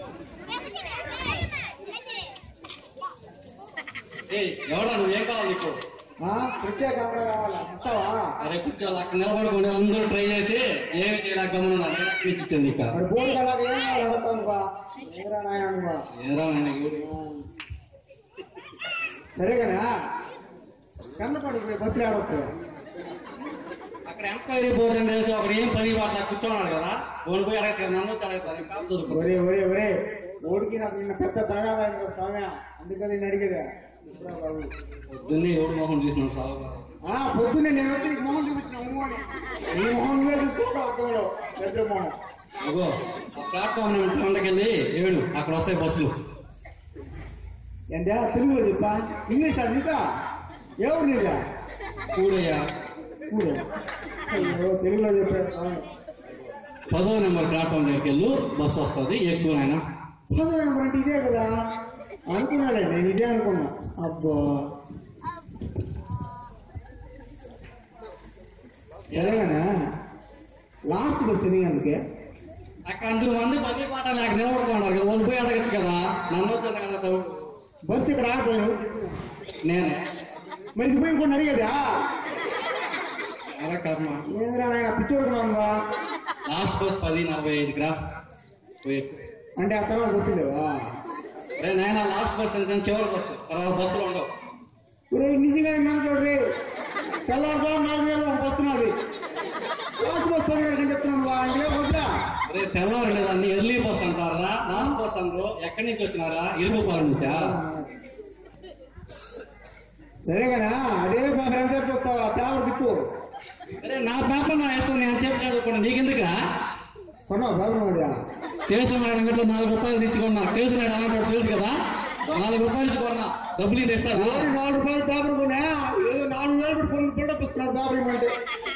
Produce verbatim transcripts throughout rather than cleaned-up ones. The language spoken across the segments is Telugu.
ఎవడా నువ్వేం కావాలి నీకు? అరే కూర్చోాలి అక్కడ నిలబడుకోండి అందరూ ట్రై చేసి ఏమి చేయలేక గమనున్నారు సరేగానా కన్నపడి బస్సులు ఆడొస్తాయి అక్కడ ఎంక్వైరీ బోర్డు అని తెలిసి అక్కడ ఏం పని వాటి కూర్చోన్నాడు కదా ఓడి పోయి అడగతారు నన్ను అడగతారు ఒరే ఒరే ఒరే ఓడికి నాకు నిన్న పెద్ద తగాదా స్వామి అందుకని నేను అడిగేదా పొద్దున్నే ఎవడు మొహం చూసినావు సాగు పొద్దున్నే నేను వచ్చి నీకు మొహం చూపించిన ఉమ్మని నీ మొహం నువ్వే చూసుకోవడం అర్థంలో పెద్ద మొహం అగో ఆ ప్లాట్ఫామ్ కొండకెళ్ళి ఏడు అక్కడ వస్తాయి బస్సులు ఏంటా తెలుగులో చెప్పా ఇంగ్లీష్ ఇంకా ఎవరు నీదా కూడయ్యా కూడే తెలుగులో చెప్పాడు స్వామి పదో నెంబర్ ప్లాట్ఫామ్ దగ్గరికి వెళ్ళు బస్సు వస్తుంది ఎక్కువ ఆయన పదో నెంబర్ అంటే ఇదే కదా అనుకున్నాడండి నేను ఇదే అనుకున్నా అబ్బా ఎలాగనా లాస్ట్ బస్ ఎన్ని అందుకే అక్కడ అందరూ మంది పని పాట లేక నిలబడుకున్నారు కదా వాళ్ళు పోయి అడగచ్చు కదా నన్ను అడగతావు బస్సు ఇక్కడ ఆగిపోయాను నేను మరి పోయి ఇంకొని అడిగేదా అలా కర్మ ఏంద్రా నాయన పిచ్చోడుకున్నాను లాస్ట్ బస్ పది నలభై ఐదుకి రా అంటే ఆ తర్వాత బస్సు లేవా రే నాయన లాస్ట్ బస్ వెళ్తే చివరి బస్సు తర్వాత బస్సులు ఉండవు నిజంగా మాట్లాడు తెల్లారు నాలుగు వేలు ఒక బస్సు నాది లాస్ట్ బస్ పది వేలు చెప్తున్నాను రే తెల్లారు లేదా అన్ని ఎర్లీ బస్ అంటారా లాస్ట్ బస్ అంటారు ఎక్కడి నుంచి వచ్చినారా ఇరుపాల నుంచా సరే కదా అదే ఫ్రెండ్స్ చూస్తావా పేపర్ తిప్పు అరే నా పేపర్ నా ఇష్టం నేను చెప్పి చదువుకున్నా నీకెందుకురా కొన్నావు పేపర్ మాదిరా కేసు అంగట్లో నాలుగు రూపాయలు తెచ్చుకున్నా కేసు నాడు అలాంటి తెలుసు కదా నాలుగు రూపాయలు ఇచ్చుకున్నా డబ్బులు తెస్తాడు నాలుగు రూపాయలు పేపర్ కొన్నా ఏదో నాలుగు వేలు పెట్టి కొన్ని బిల్డప్ ఇస్తున్నాడు పేపర్ ఇవ్వండి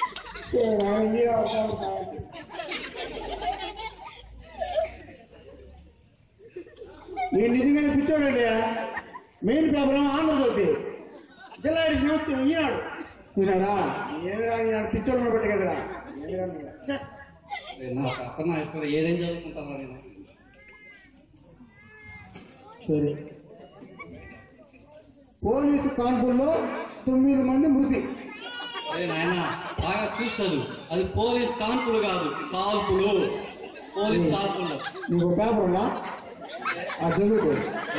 నేను నిజంగానే పిచ్చోడండి మెయిన్ పేపర్ ఏమో ఆంధ్రజ్యోతి జిల్లా న్యూస్ ఈనాడు చూసారా ఏమిరా ఈనాడు పిచ్చోడు పెట్టి కదరా నా పేపర్ నా ఇష్టం ఏదేం చదువుకుంటారా నేను సరే పోలీసు కాన్పుల్లో తొమ్మిది మంది మృతి అదే నాయన బాగా చూస్తుంది అది పోలీస్ కాన్పులు కాదు కాల్పులు పోలీస్ కాల్పులు నీకు పేపర్ ఉన్నా ఆ చదువుకో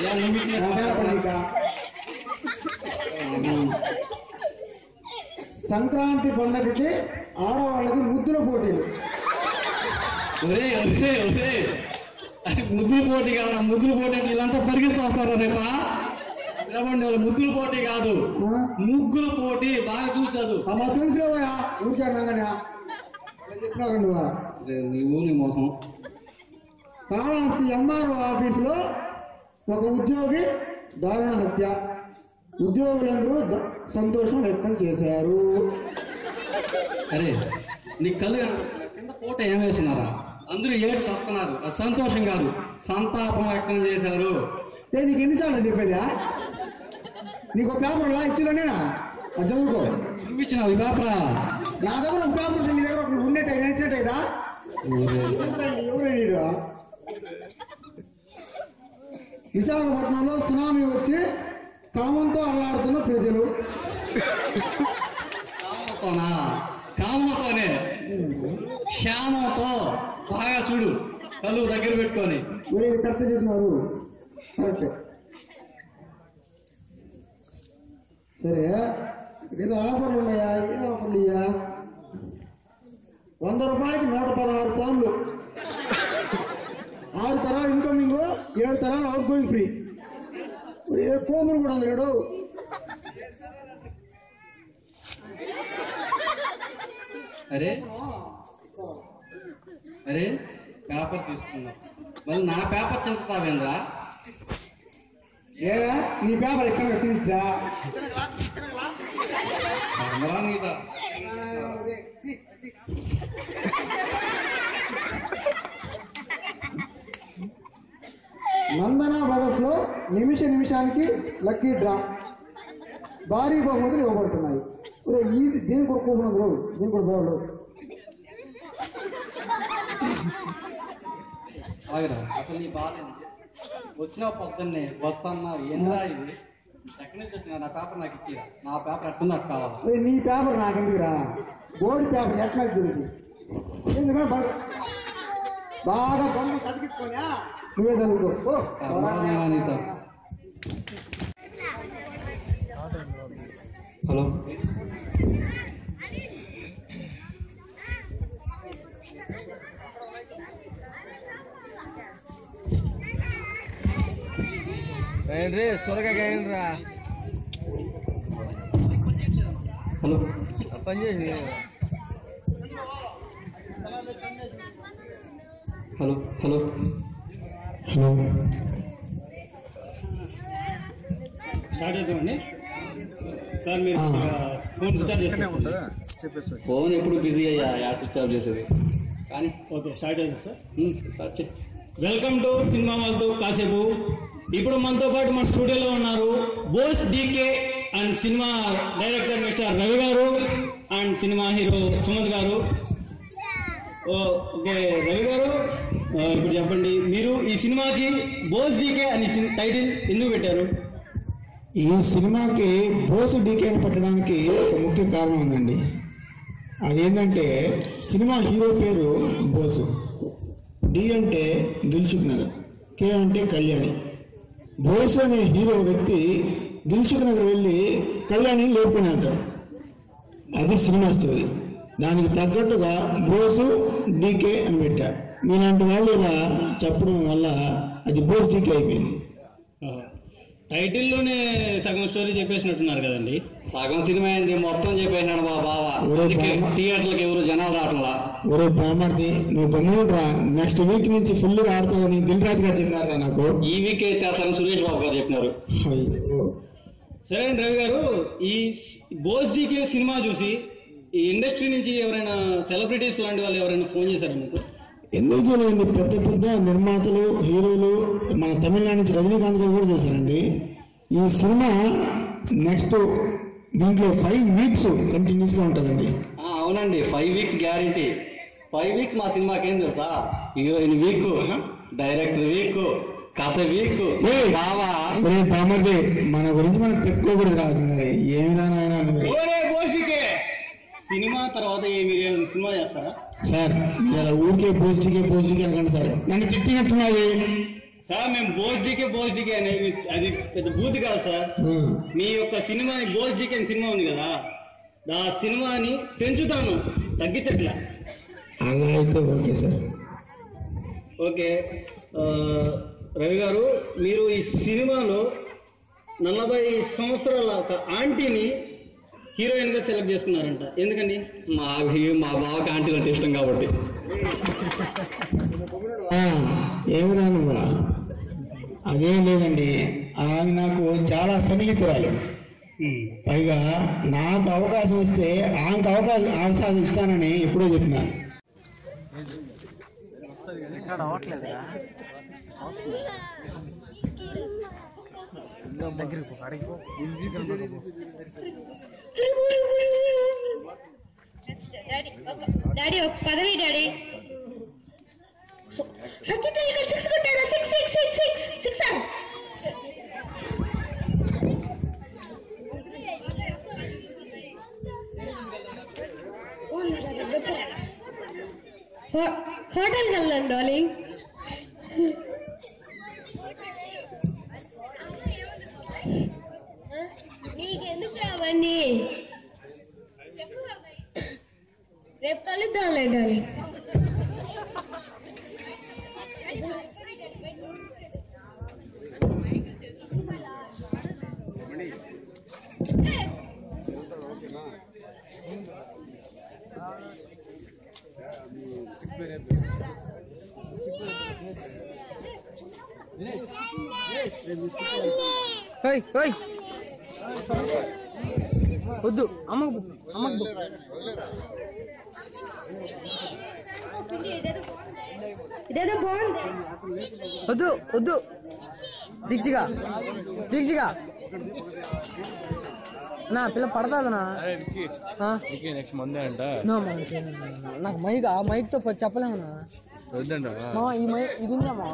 సంక్రాంతి పండగకి ఆడవాళ్ళకి ముద్దుల పోటీలు ఒరే ఒరే ఒరే ముద్దుల పోటీ కాదు ముద్దుల పోటీ అంటే ఇలాంటి పరిగెత్తు వస్తారా రేపా నిలబండి వాళ్ళు ముద్దుల పోటీ కాదు ముగ్గుల పోటీ బాగా చూసాదు అమ్మా తెలుసులేవా ఊరికే చెప్పినా నీవు నీ మొహం కాళహస్తి ఎంఆర్ఓ ఆఫీసులో ఒక ఉద్యోగి దారుణ హత్య ఉద్యోగులందరూ సంతోషం వ్యక్తం చేశారు. అరే నీ కళ్ళు కింద పూట ఏం వేసినారా అందరూ ఏడు చేస్తున్నారు అది సంతోషం కాదు సంతాపం వ్యక్తం చేశారు. నీకు ఎన్నిసార్లు చెప్పేదా నీకు పేపర్ లా ఇచ్చిలోనేనా అది చదువుకో ఇచ్చినావు ఈ పేపరా నా దగ్గర ఒక పేపర్ నీ దగ్గర ఒకటి ఉన్నట్టే నచ్చినట్టేదా ఎవరు విశాఖపట్నంలో సునామీ వచ్చి కామంతో అల్లాడుతున్న ప్రజలు కామంతోనా కామంతోనే శ్యామంతో బాగా చూడు కళ్ళు దగ్గర పెట్టుకొని కరెక్ట్ చేస్తున్నారు కరెక్ట్ సరే ఏదో ఆఫర్లు ఉన్నాయా ఏ ఆఫర్లు ఇయ్యా వంద రూపాయలకి నూట పదహారు ఫోన్లు ఆరు తరాలు ఇన్కమింగ్ ఏడు తరాలు అవుట్ గోయింగ్ ఫ్రీ ఏ కోమరు కూడా ఉంది లేడు అరే అరే పేపర్ తీసుకున్నా మళ్ళీ నా పేపర్ చేస్తావేంద్రా ఏ నీ పేపర్ ఎక్కడ చూసా నీదా నందన బ్రదర్స్ లో నిమిష నిమిషానికి లక్కీ డ్రా భారీ బహుమతులు ఇవ్వబడుతున్నాయి. ఈ దీని కూడా కూపన్ రోజు దీని కూడా బాగుండదు ఆగిరా అసలు నీ బాధ వచ్చిన పొద్దున్నే బస్ అన్నా ఏంద్రా ఇది ఎక్కడి నుంచి వచ్చినా నా పేపర్ నాకు ఇచ్చిరా నా పేపర్ ఎట్టుందో అట్టు కావాలి నీ పేపర్ నాకు ఎందుకురా బోర్డు పేపర్ ఎట్లా చూడండి ఎందుకంటే బాగా బొమ్మ చదివించుకోనా నువ్వే చదువుకో నీతో హలో ఏంటి త్వరగా ఏంట్రా హలో పని చేసింది హలో హలో హలో స్టార్ట్ చేద్దామండి సార్ మీరు ఫోన్ స్విచ్ ఆఫ్ చేస్తారు ఫోన్ ఎప్పుడు బిజీ అయ్యా యాడ్ స్విచ్ ఆఫ్ చేసేది కానీ ఓకే స్టార్ట్ చేద్దాం సార్ స్టార్ట్ చేయి వెల్కమ్ టు సినిమా వాళ్ళతో కాసేపు. ఇప్పుడు మనతో పాటు మన స్టూడియోలో ఉన్నారు Bose D K and cinema director mister Ravi గారు అండ్ సినిమా హీరో సుమంత్ గారు. ఓకే రవి గారు, ఇప్పుడు చెప్పండి, మీరు ఈ సినిమాకి బోస్ డీకే అని టైటిల్ ఎందుకు పెట్టారు? ఈ సినిమాకి బోసు డీకే అని పెట్టడానికి ఒక ముఖ్య కారణం ఉందండి. అదేంటంటే సినిమా హీరో పేరు బోసు, డి అంటే దిల్సుఖ్ నగర్, కే అంటే కళ్యాణి. బోసు అనే హీరో వ్యక్తి దిల్సుఖ్ నగర్ వెళ్ళి కళ్యాణి లేపుకొని వెళ్తాడు. అది సినిమా స్టోరీ. దానికి తగ్గట్టుగా బోసు డీకే అని పెట్టారు. మీలాంటి వాళ్ళు ఇలా చెప్పడం వల్ల అది బోస్ డీకే అయిపోయింది. టైటిల్లోనే సగం స్టోరీ చెప్పేసినట్టున్నారు కదండి. సగం సినిమా అయింది, మొత్తం చెప్పేసినాడు మా బావ. థియేటర్లకు ఎవరు జనాలు రావట్లా. ఒరే బామర్ది, నువ్వు గమ్మునురా, నెక్స్ట్ వీక్ నుంచి ఫుల్గా ఆడుతావని దిల్ రాజు గారు చెప్పినారా నాకు. ఈ వీక్ అయితే అసలు సురేష్ బాబు గారు చెప్పినారు. సరే అండి రవి గారు, ఈ బోస్ డీకే సినిమా చూసి ఈ ఇండస్ట్రీ నుంచి ఎవరైనా సెలబ్రిటీస్ లాంటి వాళ్ళు ఎవరైనా ఫోన్ చేశారా మీకు? ఎందుకు చేయలేదండి, పెద్ద పెద్ద నిర్మాతలు, హీరోలు, మన తమిళనాడు నుంచి రజనీకాంత్ గారు కూడా చేశారండి. ఈ సినిమా నెక్స్ట్ దీంట్లో ఫైవ్ వీక్స్ కంటిన్యూస్గా ఉంటుందండి. అవునండి, five weeks guarantee. Five weeks మా సినిమాకి ఏం తెలుసా? హీరోయిన్ వీక్, డైరెక్టర్ వీక్, కథ వీక్. బావా బామర్ది, మన గురించి మనకు చెప్పుకోకూడదు రావుతుంది. ఏమి రానాయన సినిమా తర్వాత మీరు సినిమా చేస్తారా సార్? ఇలా ఊరికే పోస్టికే పోస్టికే అనుకోండి సార్, నన్ను తిట్టినట్టున్నది సార్. మేము బోస్ డీకే బోస్ డీకే అనేది అది పెద్ద బూత్ కాదు సార్. మీ యొక్క సినిమాని బోస్ డీకే అని సినిమా ఉంది కదా, ఆ సినిమాని పెంచుతాను, తగ్గించట్లా. అలా అయితే ఓకే సార్. ఓకే రవి గారు, మీరు ఈ సినిమాలో నలభై సంవత్సరాల ఒక ఆంటీని హీరోయిన్ గా సెలెక్ట్ చేసుకున్నారంట, ఎందుకని? మా మా బావకి ఆంటీలు అంటే ఇష్టం కాబట్టి. ఏమి రానువా? అదేం లేదండి, ఆమె నాకు చాలా సన్నిహితురాలు. పైగా నాకు అవకాశం వస్తే ఆమెకు అవకాశం అవకాశం ఇస్తానని ఎప్పుడో చెప్పినా. డాడీ ఒక పదవి డాడీ. సిక్స్ కొట్టారా? Six six six six six హోటల్కి వెళ్దాం డార్లింగ్. నీకెందుకు రావన్నీ? రేపు కలుద్దాంలే డార్లింగ్. వద్దు అమ్మకు అమ్మకు ఇదేదో బాగుంది. వద్దు వద్దు దీక్షగా దీక్షగా నా పిల్ల పడతాదనా? నెక్స్ట్ మందే అంట. నాకు మైక్ ఆ మైక్ తో చెప్పలేమన్నా. ఈ మై ఇది ఉందమ్మా.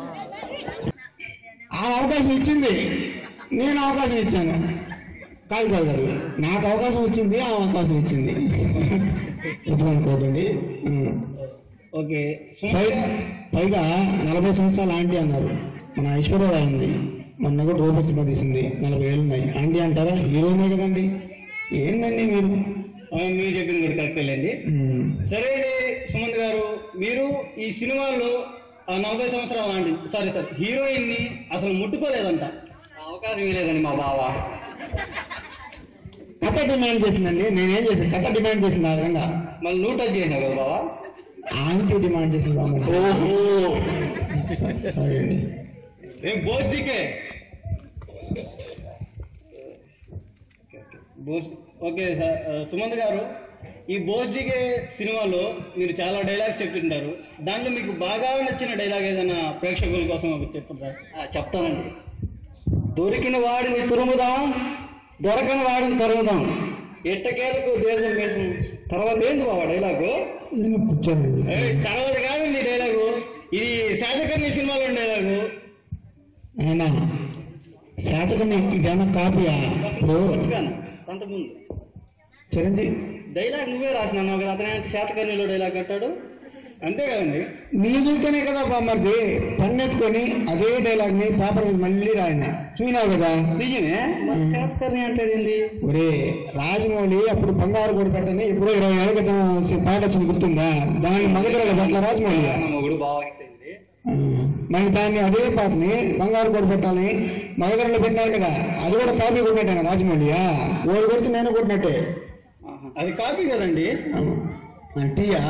ఆ అవకాశం ఇచ్చింది, నేను అవకాశం ఇచ్చాను. కాదు కాదు కాదు నాకు అవకాశం వచ్చింది, ఆ అవకాశం ఇచ్చింది. అనుకోదండి. ఓకే. పైగా నలభై సంవత్సరాలు ఆంటీ అన్నారు. మన ఐశ్వర్యరాయ్ ఉంది, మొన్న కూడా రూప సినిమా తీసింది, నలభై ఏళ్ళు ఉన్నాయి. ఆంటీ అంటారా? హీరోనే కదండి. ఏందండి మీరు మీరు చెప్పింది కూడా కరెక్టేలేండి. సరే అండి సుమంత్ గారు, మీరు ఈ సినిమాలో ఆ నలభై సంవత్సరాలు ఆంటీ సారీ సార్ హీరోయిన్ ని అసలు ముట్టుకోలేదంట. అవకాశం ఇవ్వలేదండి మా బావ. కథ డిమాండ్ చేసిందండి. నేనేం చేశాను? కథ డిమాండ్ చేసింది ఆ విధంగా. మళ్ళీ నూట చేసినావు కదా బావా. ఆంటీ డిమాండ్ చేసింది బాబు. సారీ అండి. ఏం Bose D K Bose. Okay sir Sumanth గారు, ఈ బోస్ డీకే సినిమాలో మీరు చాలా డైలాగ్స్ చెప్తుంటారు. దాంట్లో మీకు బాగా నచ్చిన డైలాగ్ ఏదైనా ప్రేక్షకుల కోసం చెప్తారా? చెప్తానండి. దొరికిన వాడిని తురుముదాం, దొరకని వాడిని తరుముదాం, ఎట్టకేలకు దేశం వేసం. తర్వాత ఏంది బాబా డైలాగు? కూర్చోండి. తర్వాత కాదండి డైలాగు, ఇది శాతకర్ణి సినిమాలో డైలాగు. ఆయన శాతకర్ణి ఇదేమన్నా కాపీయా? ఇప్పుడు అంతకుముందు చిరంజీవి డైలాగ్ నువ్వే రాసినావు కదా, అతనే శాతకర్ణిలో డైలాగ్ అంటాడు. అంతే కదండి. నీ చూస్తేనే కదా బామ్మర్ది పన్నెత్తుకొని అదే డైలాగ్ ని పేపర్ మీద మళ్ళీ రాయింది. చూసినావు కదా? నిజమే. శాతకర్ణి అంటాడు ఏంది? ఒరే రాజమౌళి అప్పుడు బంగారు కూడా పెడతానే ఎప్పుడో ఇరవై ఏళ్ళ క్రితం పాట వచ్చింది, గుర్తుందా? దాని మగధరల పట్ల రాజమౌళి మొగుడు బాగా మరి దాన్ని అదే పాటని బంగారు కూడా పెట్టాలని మగధరలో పెట్టినారు కదా, అది కూడా కాపీ కొట్టినట్టే రాజమౌళియా? ఓడి కొడితే నేను కొట్టినట్టే. అది కాపీ కదండి. అంటీయా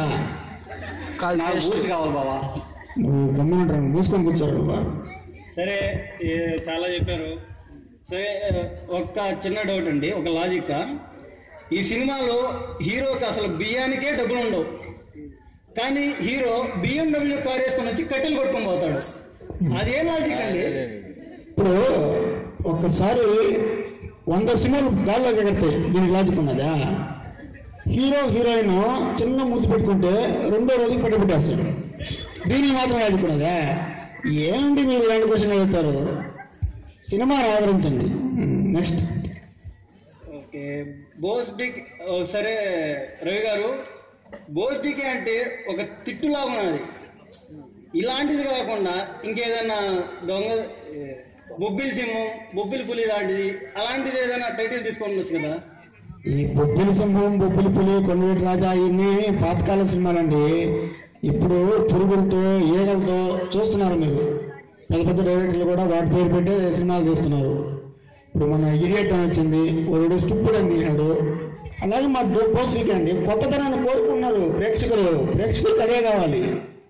కావాలి బావా. నువ్వు గమ్ముంటారు, మూసుకొని కూర్చోరు నువ్వు. సరే చాలా చెప్పారు. సరే ఒక్క చిన్న డౌట్ అండి, ఒక లాజిక్. ఈ సినిమాలో హీరోకి అసలు బియ్యానికే డబ్బులు ఉండవు, కానీ హీరో బిఎండబ్ల్యూ కార్ వేసుకొని వచ్చి కట్టెలు కొట్టుకొని పోతాడు. అదేం లాజిక్ అండి? ఇప్పుడు ఒక్కసారి వంద సినిమాలు గాల్లో ఎగరితే దీనికి లాజిక్ ఉన్నదా? హీరో హీరోయిన్ చిన్న ముద్దు పెట్టుకుంటే రెండో రోజుకి పెట్టి పెట్టేస్తాడు, దీనికి మాత్రం లాజిక్ ఉన్నదా? ఏంటి మీరు ఇలాంటి క్వశ్చన్ అడుగుతారు? సినిమాని ఆదరించండి. నెక్స్ట్. ఓకే. బోస్ డిక్. సరే రవి గారు, బోస్ డికే అంటే ఒక తిట్టులాగా ఉన్నది. ఇలాంటిది కాకుండా ఇంకేదన్నా దొంగ బొబ్బిలి సింహం, బొబ్బిలి పులి లాంటిది అలాంటిది ఏదైనా టైటిల్ తీసుకొని వచ్చు కదా? ఈ బొబ్బిలి సింహం, బొబ్బిలి పులి, కొండవీటి రాజా ఇవన్నీ పాతకాల సినిమాలండి. ఇప్పుడు పురుగులతో ఈగలతో చూస్తున్నారు మీరు. పెద్ద పెద్ద డైరెక్టర్లు కూడా వాటి పేరు పెట్టే సినిమాలు తీస్తున్నారు. ఇప్పుడు మన ఇడియట్ అని వచ్చింది, వాడు స్టూపిడ్ అని తీసినాడు. అలాగే మా పోస్టులకి అండి కొత్తదనాన్ని కోరుకున్నారు ప్రేక్షకులు. ప్రేక్షకులకు అదే కావాలి.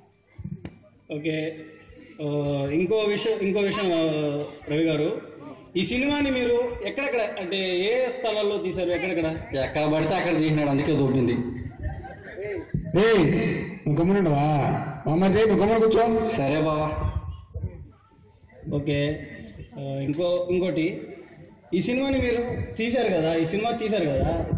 ఓకే. ఇంకో విషయం ఇంకో విషయం రవి గారు, ఈ సినిమాని మీరు ఎక్కడెక్కడ అంటే ఏ స్థలాల్లో తీశారు? ఎక్కడెక్కడ? ఎక్కడ పడితే అక్కడ తీసినాడు, అందుకే దొబ్బింది. రే నువ్వు గమ్మునుండవా? అమ్మ రే నువ్వు గమ్మున కూర్చో. సరే బావా. ఓకే. ఇంకో ఇంకోటి, ఈ సినిమాని మీరు తీశారు కదా, ఈ సినిమా తీశారు కదా,